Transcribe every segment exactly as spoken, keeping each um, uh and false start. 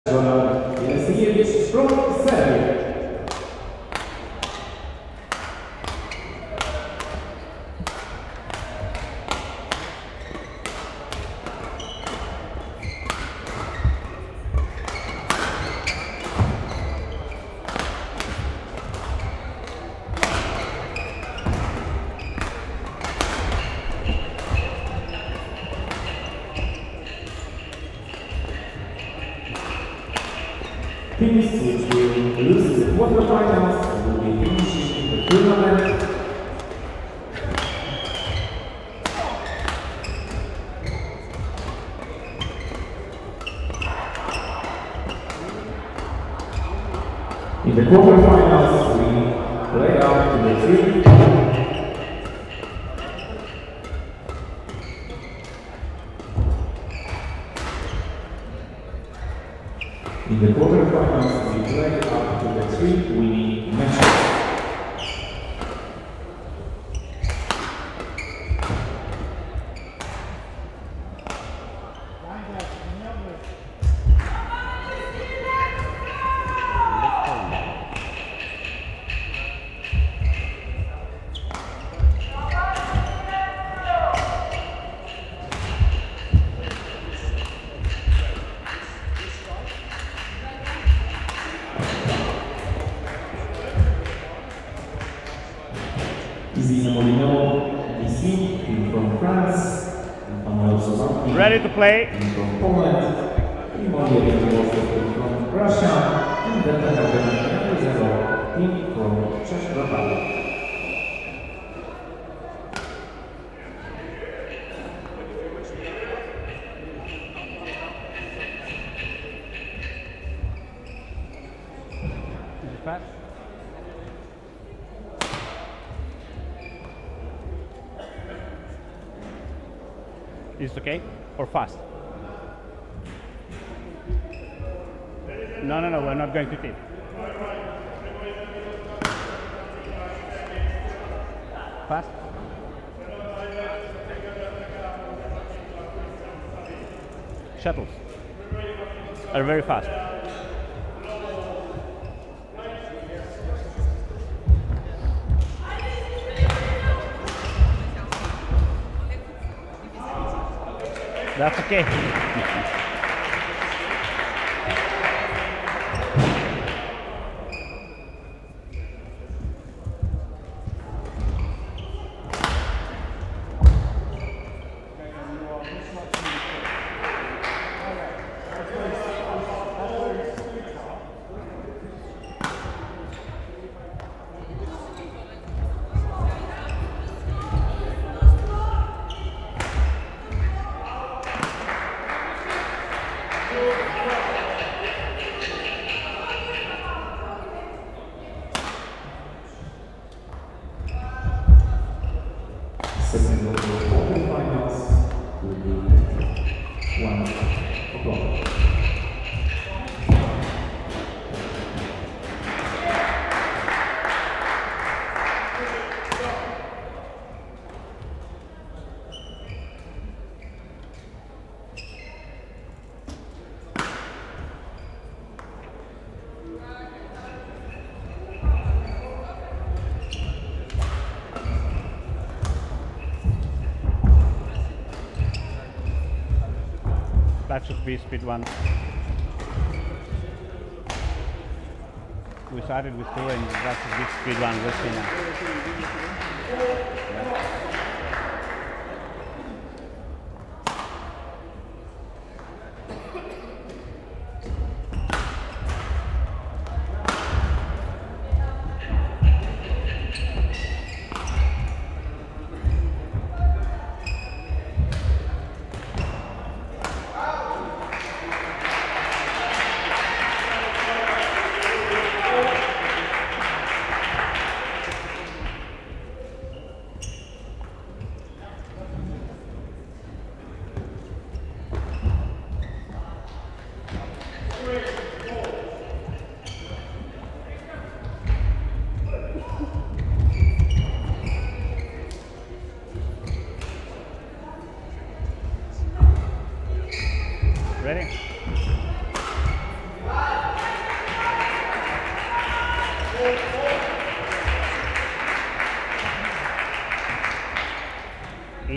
Jastrzębiec from Serbia. Teams which will lose the quarterfinals will be finishing the tournament. In the quarterfinals, we play out to the three. In the quarterfinals, we play up to the three winning matches. Ready to play. From Poland, from Russia, and then the team from Czech Republic. Fast. Is it okay? Or fast? No, no, no, we're not going to tip. Fast? Shuttles are very fast. That's okay. Second of the quarterfinals will be one o'clock. That should be speed one. We started with two and that should be speed one. We'll see now. Yeah.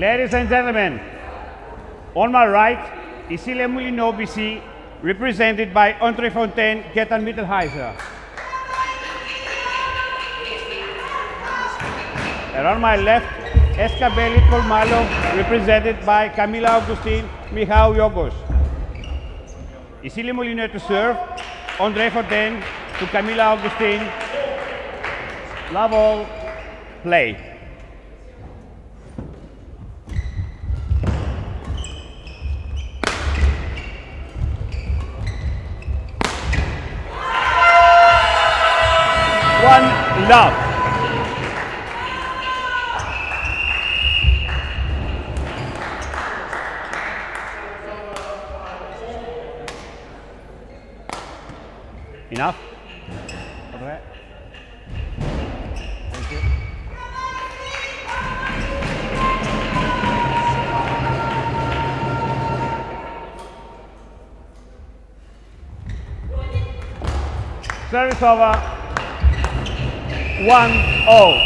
Ladies and gentlemen, on my right, Issy-les Moulineaux, B C, represented by André Fontaine, Gaëtan Mittelheiser. And on my left, Escabeli Colmalo, represented by Camila Augustin, Michał Jogos. Issy-les Moulineaux to serve, André Fontaine to Camila Augustin. Love all, play. One love. Enough? Okay. Thank you. Service over. One all.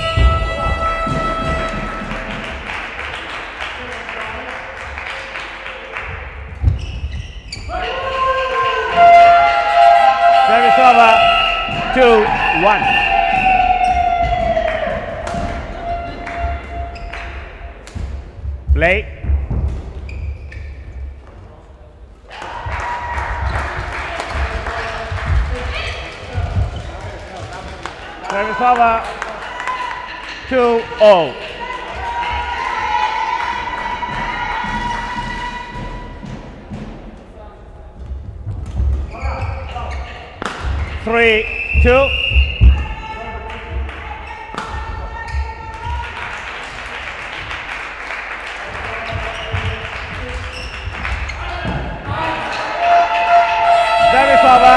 Service over, two, one. Play. Service over, two, all. Three, two. Service over.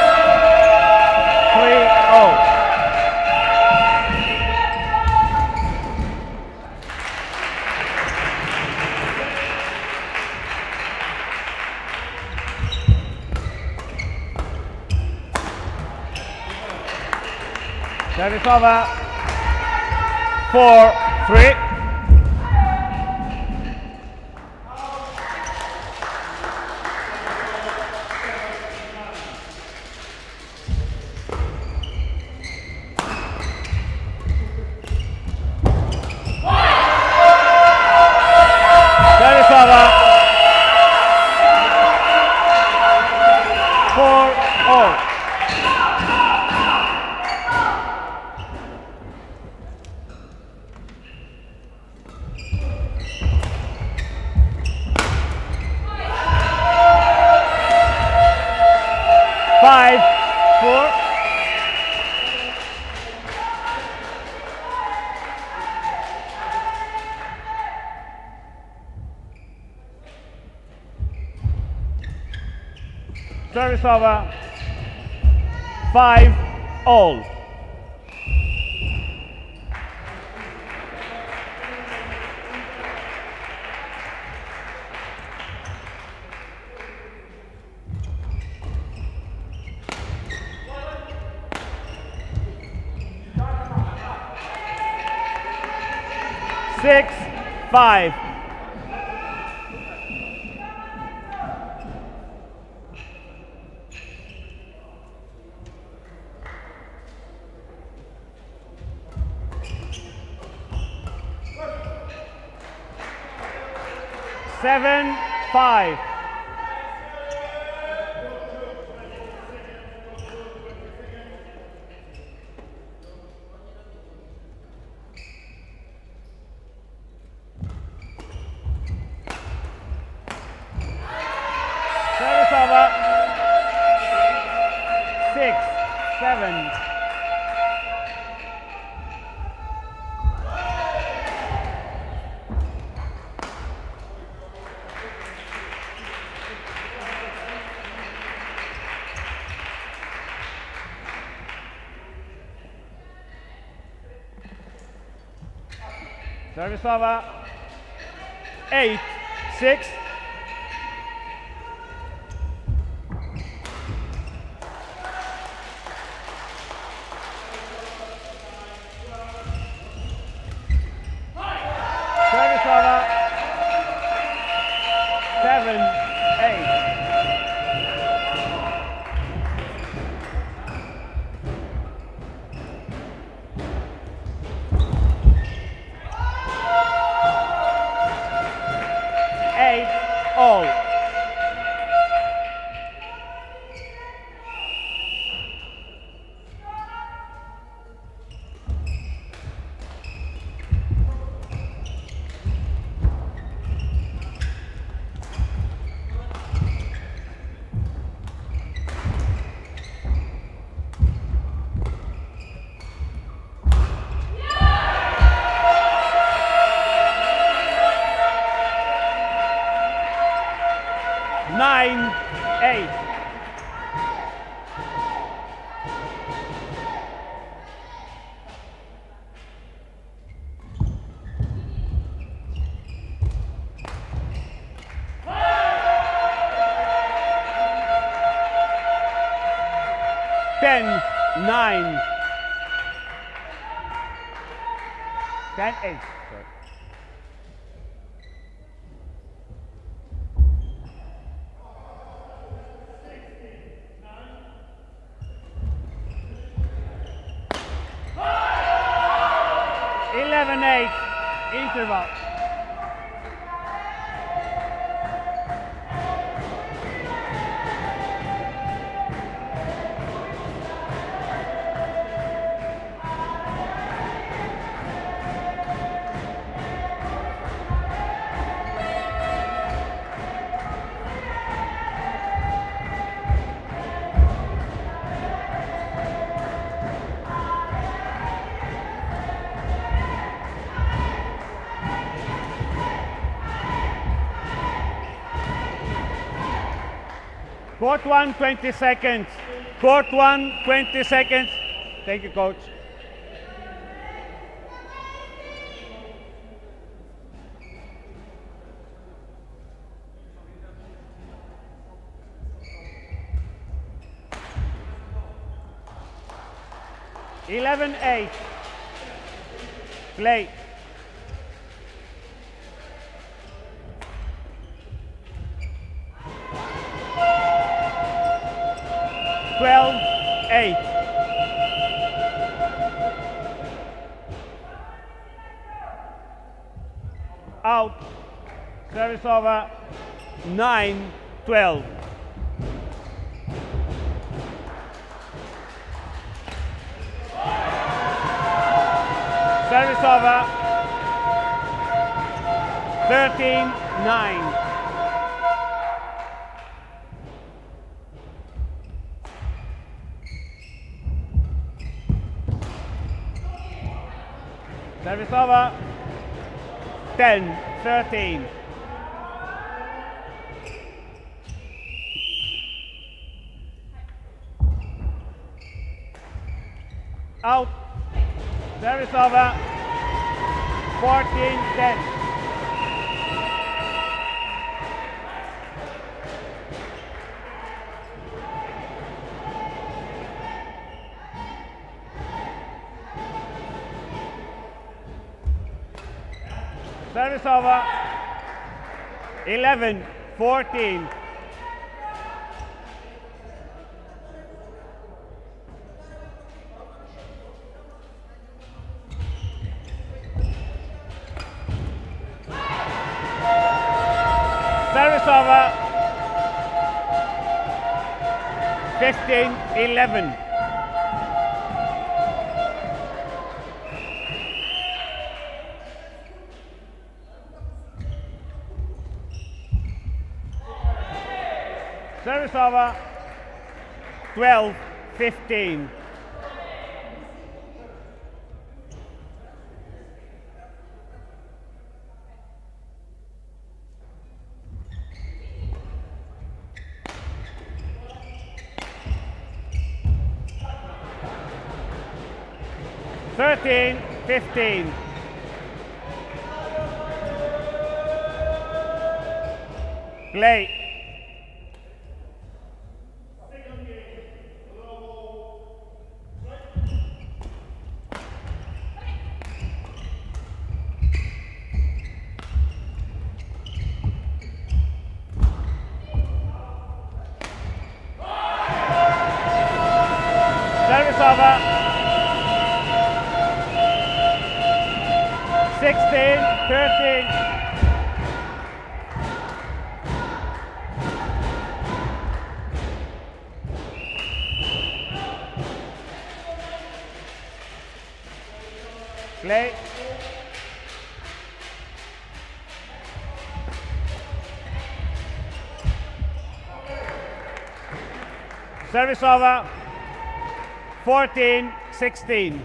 Three, oh. Service over, four, three. Service over, four, all. Five, four. Service over. Five, all. Six, five. Seven, five. Service over. Six, seven. Service over. Eight, six. Service over. ten nine. ten eight. Sorry. eleven eight. Interval. Court one, twenty seconds. Court one, twenty seconds. Thank you, coach. eleven eight. Play. twelve eight. Out. Service over. nine twelve. Service over. thirteen nine. Service over. ten thirteen. Out. Service over. fourteen ten. Service over. eleven fourteen. Service over. fifteen eleven. Service over. twelve fifteen. thirteen fifteen. Play. Service over. sixteen thirteen. Play. Service over. fourteen sixteen.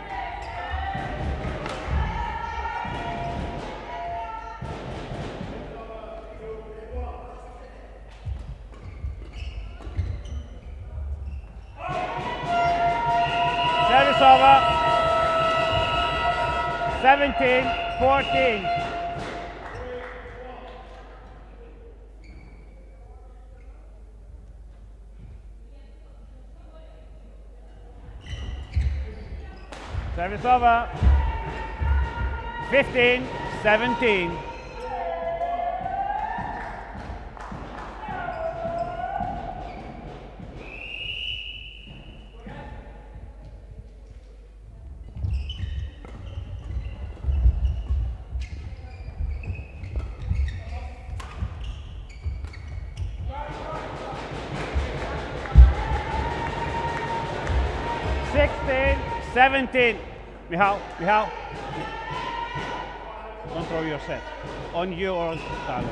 Service over. seventeen fourteen. Service over. fifteen seventeen. sixteen seventeen. Michał, Michał. Don't throw your set. On you or on Tyler.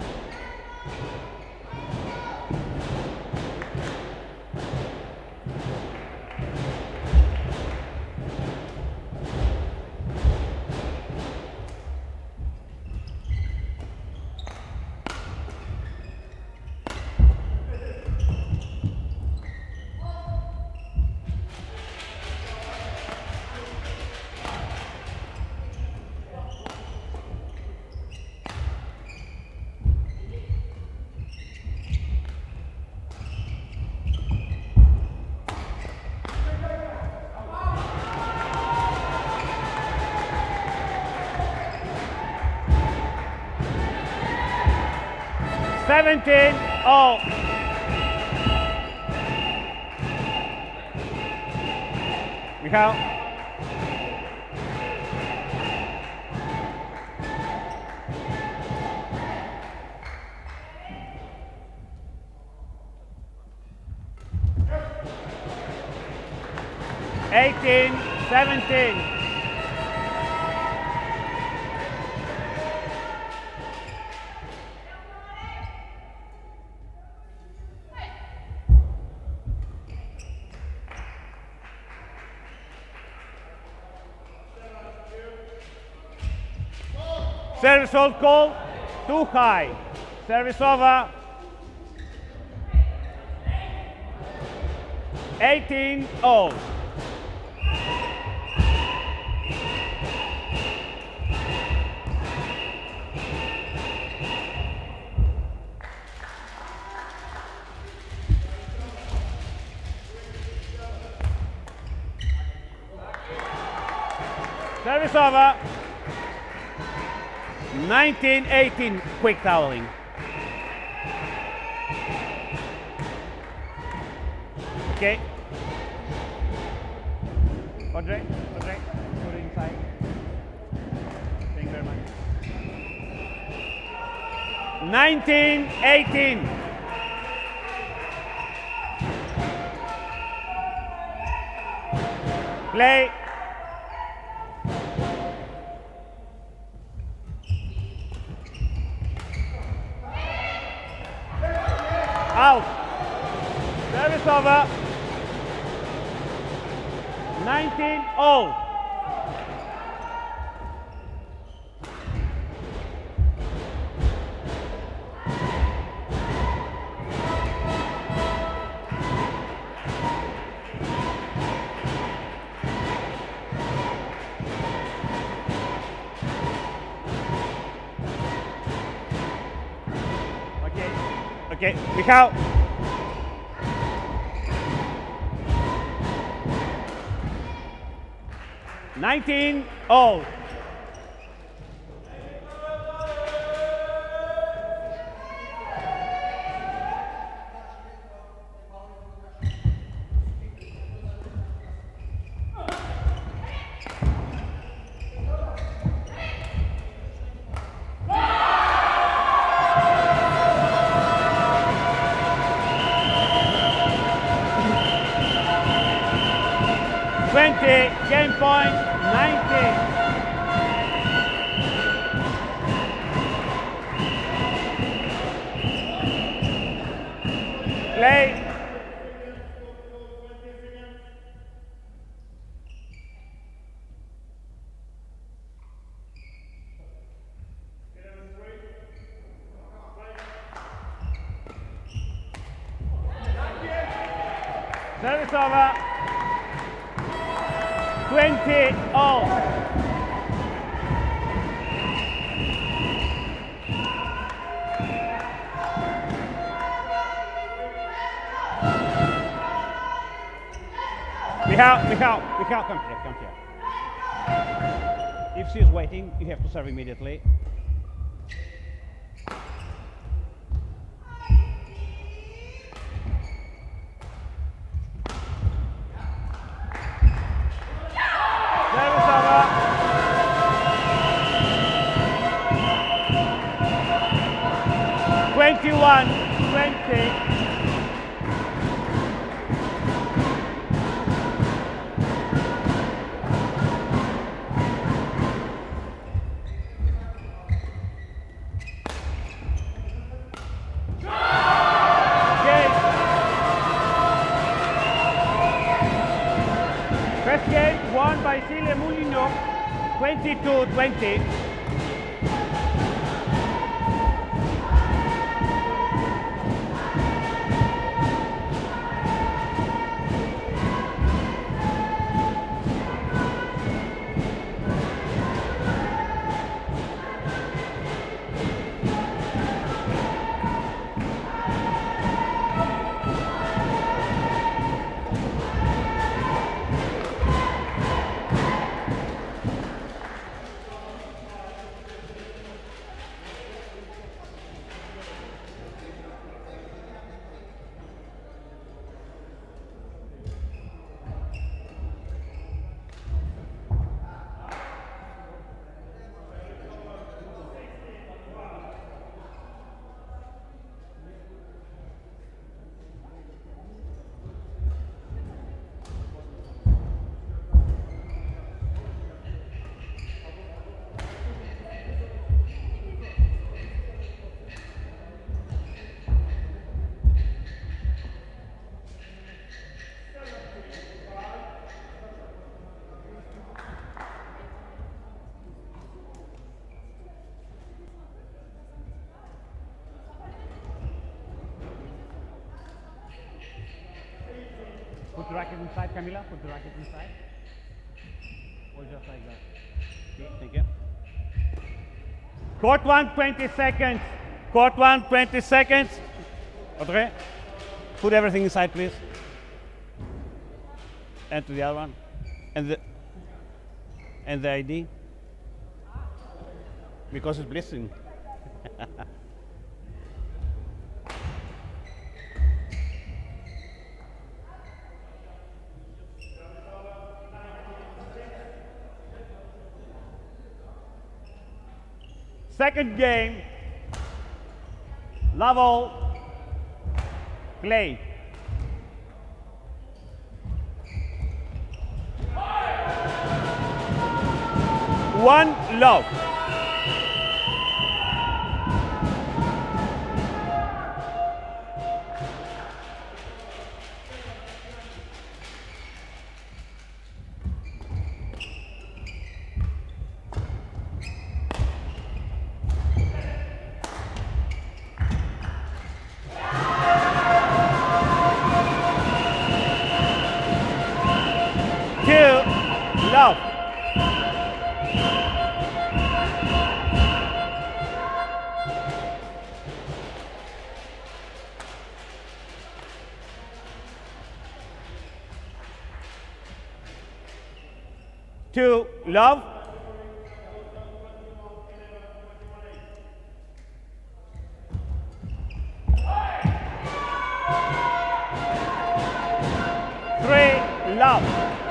seventeen all. Michał. eighteen seventeen. Service hold call, too high. Service over. eighteen all. Service over. nineteen eighteen, quick toweling. Okay. Audrey, Audrey, put it inside. Thank you very much. nineteen eighteen. Play. Out. Service over. nineteen all. Okay. Okay. Michał. nineteen all. twenty, game point, nineteen. Play. Service over. twenty all. Michał, Michał, Michał, come here, come here. If she's waiting, you have to serve immediately. Service over. twenty-one twenty. First game won by Silvia Moulinho, twenty-two twenty. Put the racket inside, Camila. Put the racket inside. Or just like that. Okay, thank you. Court one, twenty seconds. Court one, twenty seconds. Okay. Put everything inside, please. And to the other one. And the and the I D. Because it's blessing. Second game, level, play. One love. Love. Two, love. Three, love.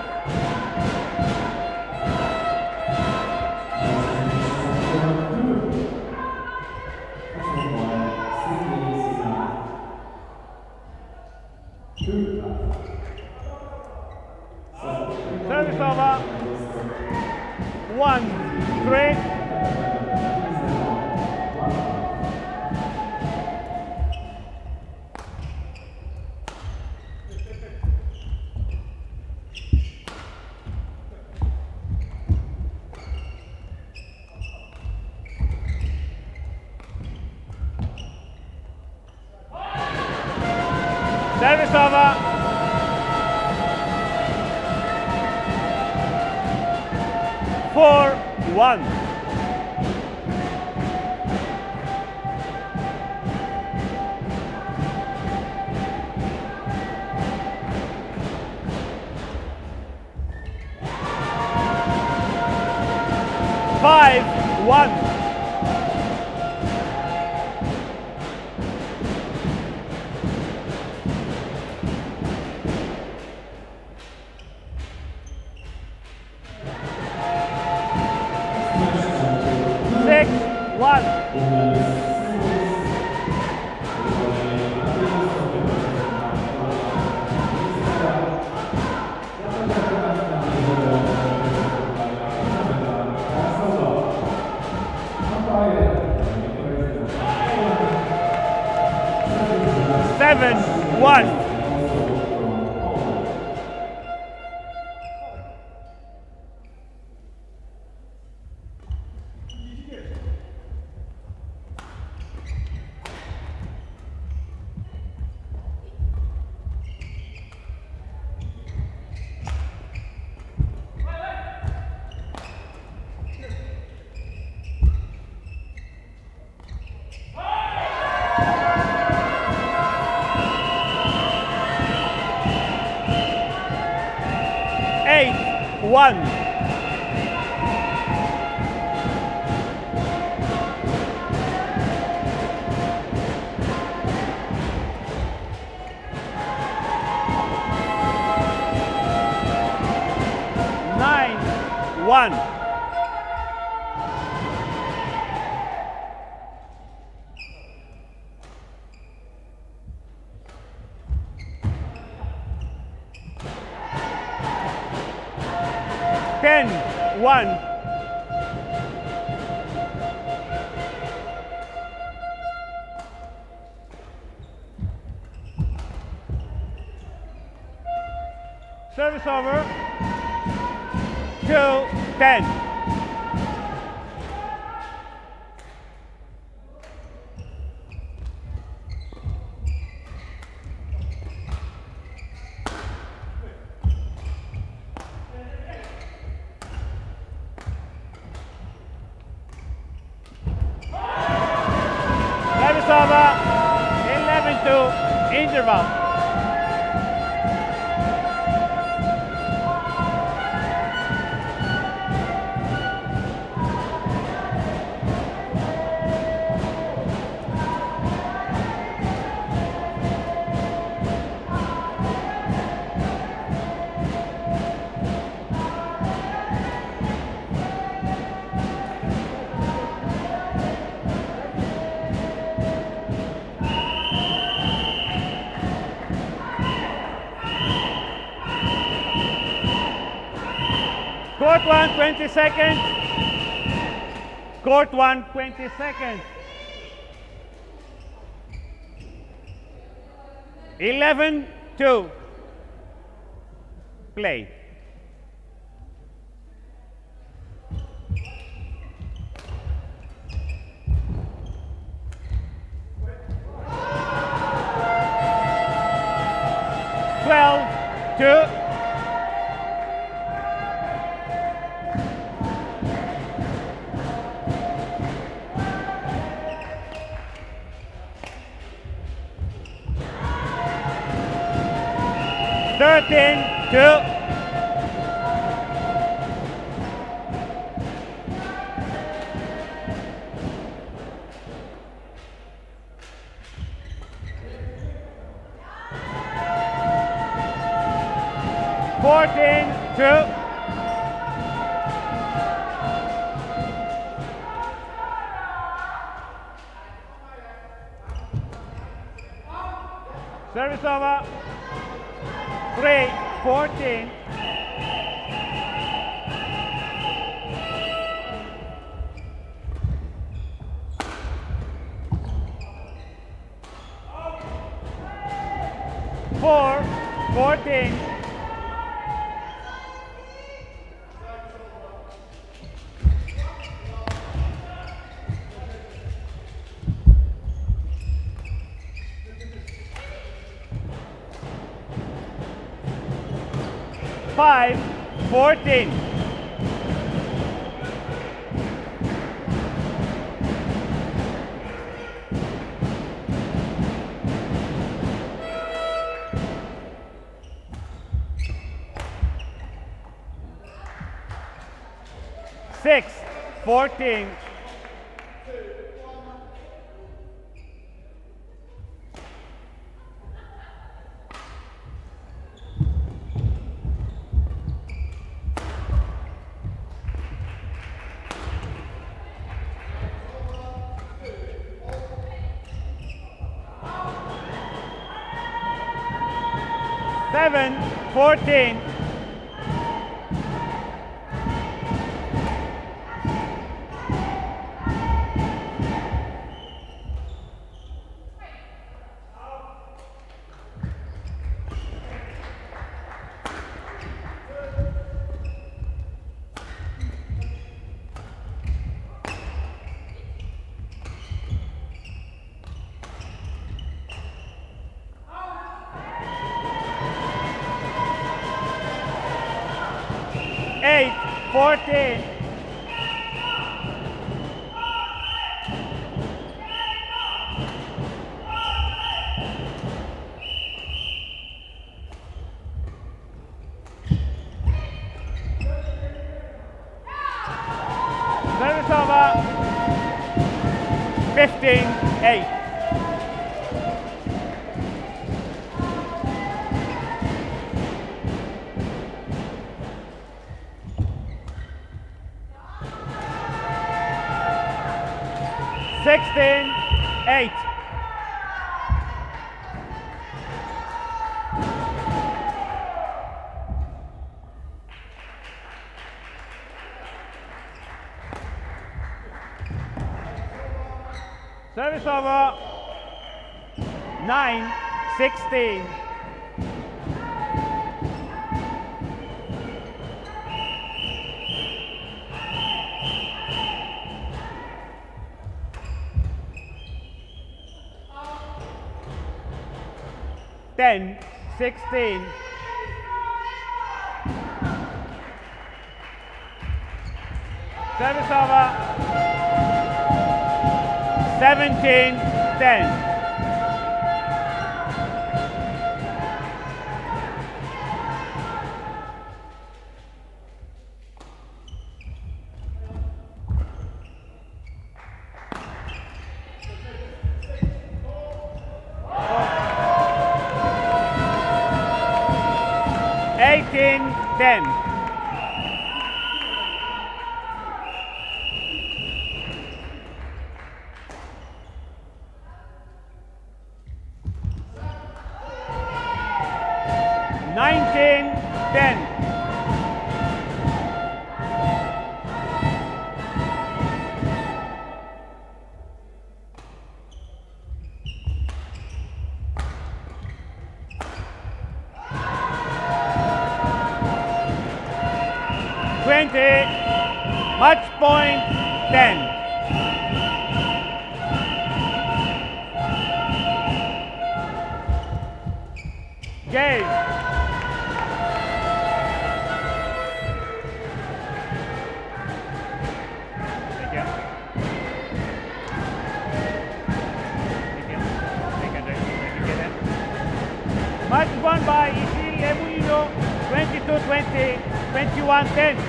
Service over. One, three. Service over. Four, one. five, one. Six, one. Seven, one. Eight, one. Nine, one. Ten, one. Service over. Two, ten. Service over. Eleven, two. Interval. Court one, twenty seconds. Court one, twenty seconds. Eleven, two. Play. Twelve, two. Thirteen, two. Fourteen, two. Service over. Three, fourteen. Four, fourteen. Five, fourteen. Six, fourteen. Seven, fourteen. Eight, fourteen. Service over. Fifteen, eight. Sixteen, eight. Service over. Nine, sixteen. Ten, sixteen. Service over. Seventeen, ten. Eighteen, ten. Nineteen, ten. Twenty, match point, ten. Game. Thank you. Thank you. Thank you, Thank you. Match won by Isil Emuino, twenty-two twenty, twenty-one ten.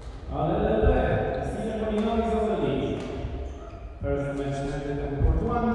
First match ended on court one.